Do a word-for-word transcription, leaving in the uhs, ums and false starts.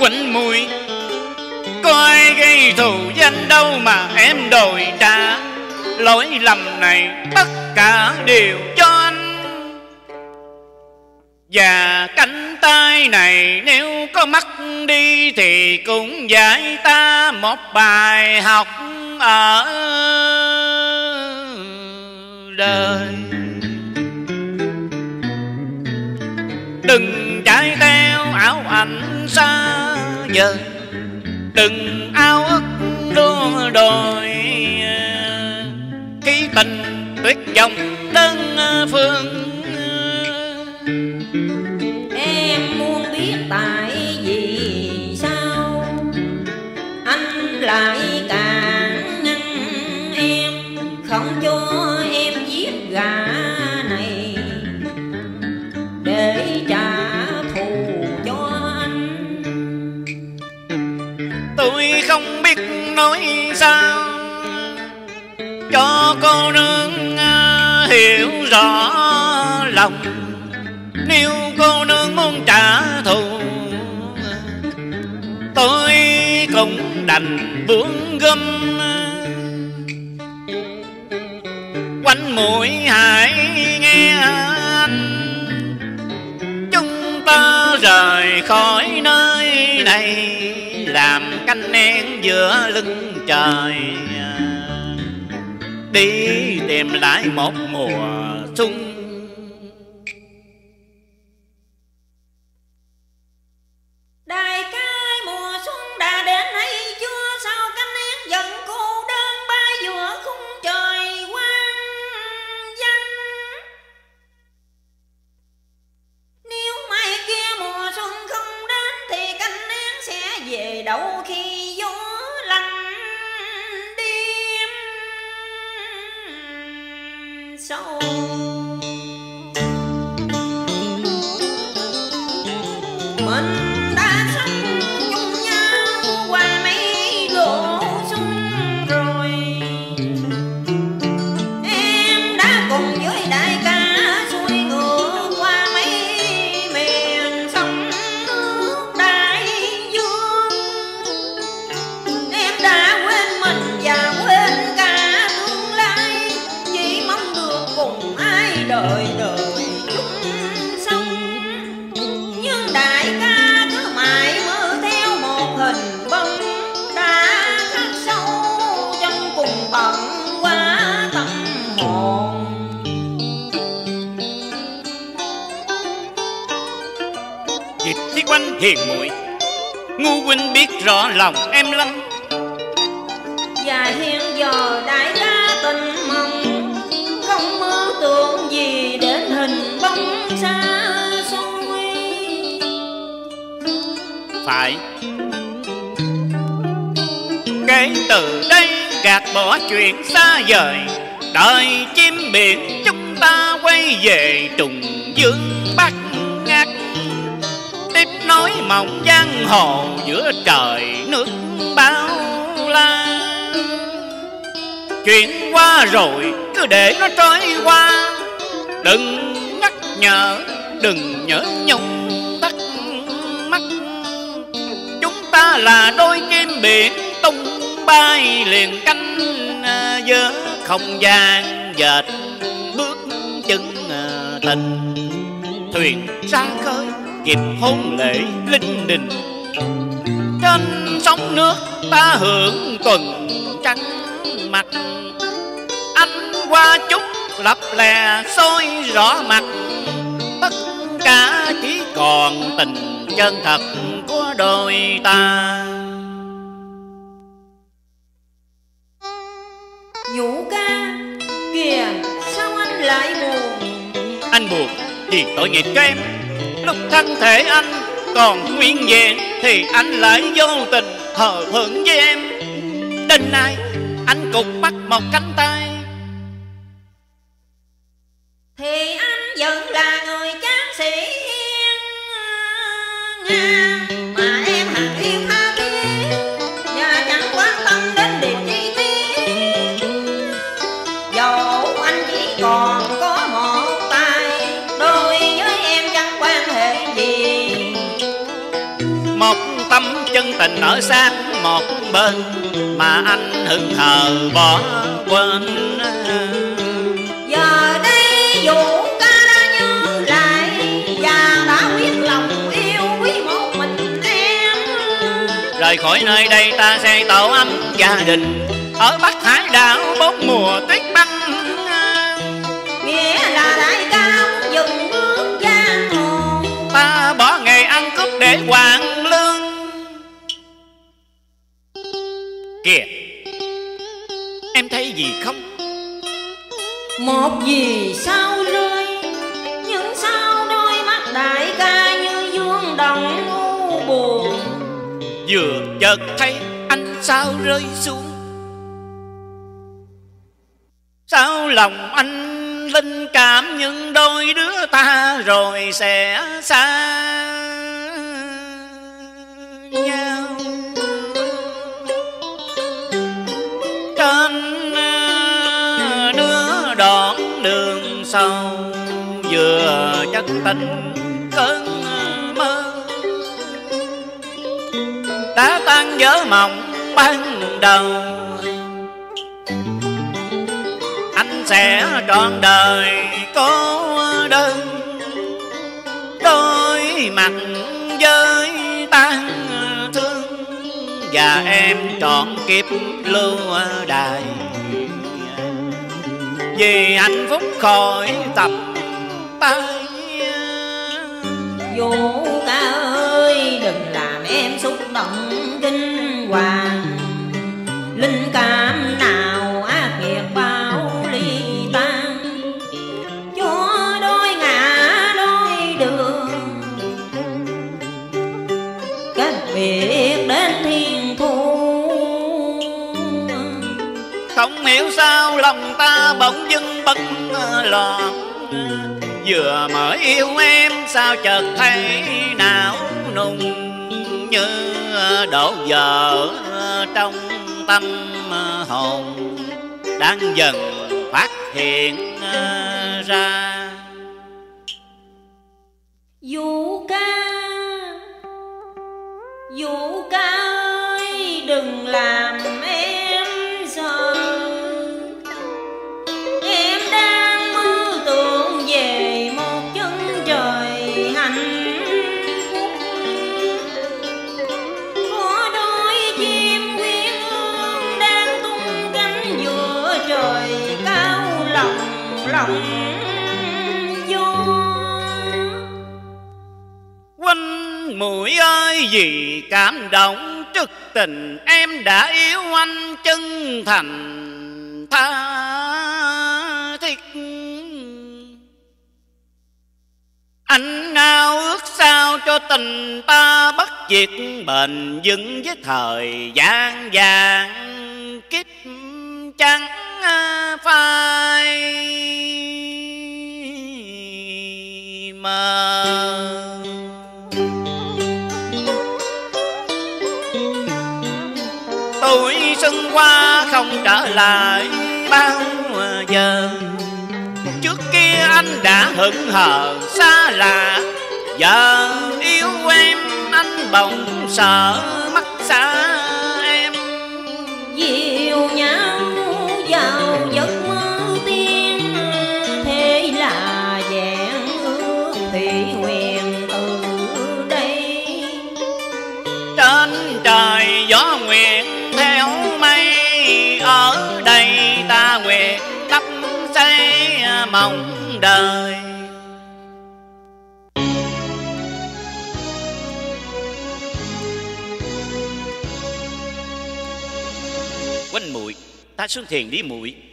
huynh muội có ai gây thù danh đâu mà em đòi trả. Lỗi lầm này tất cả đều cho anh. Và cánh tay này nếu có mất đi thì cũng dạy ta một bài học ở đời. Đừng chạy theo ảo ảnh xa vời, đừng ao ước đua đòi khi tình tuyệt vọng đơn phương. Em muốn biết tại vì sao anh lại cản ngăn em, không cho em giết gã này để trả thù cho anh. Tôi không biết nói sao cho cô nương hiểu rõ lòng. Nếu cô nương muốn trả thù tôi cũng đành buông gươm. Quanh mũi hãy nghe anh, chúng ta rời khỏi nơi này làm canh én giữa lưng trời, đi tìm lại một mùa xuân. Đại ca mùa xuân đã đến hay chưa? Sao cánh én vẫn cô đơn bay giữa khung trời quang vắng. Nếu mai kia mùa xuân không đến thì cánh én sẽ về đâu khi gió lạnh đêm sâu. Mình đời đời chung sống, nhưng đại ca cứ mãi mơ theo một hình bóng đã khắc sâu trong cùng tận qua tâm hồn. Dịch Thiết Oanh hiền muội, ngu huynh biết rõ lòng em lắm. Và hiện giờ đại ca tình mộng, không mơ tưởng gì đến hình bóng xa xôi. Phải, kể từ đây gạt bỏ chuyện xa vời, đời chim biển chúng ta quay về trùng dương bát ngát, tiếp nối mộng giang hồ giữa trời nước bao la. Chuyện qua rồi cứ để nó trôi qua, đừng nhắc nhở, đừng nhớ nhung tắt mắt. Chúng ta là đôi chim biển tung bay liền cánh giữa không gian, dệt bước chân tình. Thuyền ra khơi kịp hôn lễ linh đình, trên sóng nước ta hưởng tuần trăng mặt. Ánh qua chút lập lè soi rõ mặt, tất cả chỉ còn tình chân thật của đôi ta. Vũ ca kìa, sao anh lại buồn? Anh buồn vì tội nghiệp cho em. Lúc thân thể anh còn nguyên vẹn thì anh lại vô tình hờ hững với em. Đến nay anh cụt bắt một cánh tay thì anh vẫn là người tráng sĩ hiên ngang mà em hằng yêu tha thiết và chẳng quan tâm đến điều chi tiết. Dẫu anh chỉ còn có một tay, đối với em chẳng quan hệ gì. một tấm tình ở sát một bên mà anh hững hờ bỏ quên. Giờ đây Vũ ca đã nhớ lại và đã quyết lòng yêu quý một mình em. Rời khỏi nơi đây ta xây tổ ấm gia đình ở Bắc Hải đảo bốn mùa tuyết băng. Nghĩa là đại ca muốn dừng bước giang hồ, Ta bỏ nghề ăn cướp để hoàn lương. Kìa, em thấy gì không? một vì sao rơi, những sao đôi mắt đại ca như dương đồng u buồn. Vừa chợt thấy anh sao rơi xuống, sao lòng anh linh cảm những đôi đứa ta rồi sẽ xa nhau. Trên đứa đoạn đường sâu vừa chất tình cơn mơ, đã tan vỡ mộng ban đầu. Anh sẽ trọn đời cô đơn, đôi mặt với tan thương, và em trọn kiếp lưu đày vì hạnh phúc khỏi tầm tay. Vũ ca ơi, đừng làm em xúc động kinh hoàng. Linh cảm nào ác nghiệt bao ly tan, cho đôi ngã đôi đường cách biệt đến thiên thu. Không hiểu sao lòng ta bỗng dưng bất loạn, vừa mới yêu em sao chợt thấy não nùng như đổ vỡ trong tâm hồn đang dần phát hiện ra. Vũ ca, Vũ ca ơi, đừng làm em sợ. Em đang mơ tưởng về một chân trời hạnh phúc, có đôi chim quyến ương đang tung cánh giữa trời cao lòng lòng gió. Huynh muội ơi, vì cảm động trước tình em đã yêu anh chân thành tha thiết. Anh ao ước sao cho tình ta bất diệt bền vững với thời gian vàng kiếp trắng phai mờ. Tuổi xuân qua không trở lại bao giờ, trước kia anh đã hững hờ xa lạ, giờ yêu em anh bỗng sợ mất xa em. Dìu nhau vào giấc mơ tiên, thế là vẹn ước thủy huyền từ đây. Trên trời gió nguyện theo mây, ở đây ta nguyện đắp xây mong đời. Huynh muội, ta xuống thuyền đi muội.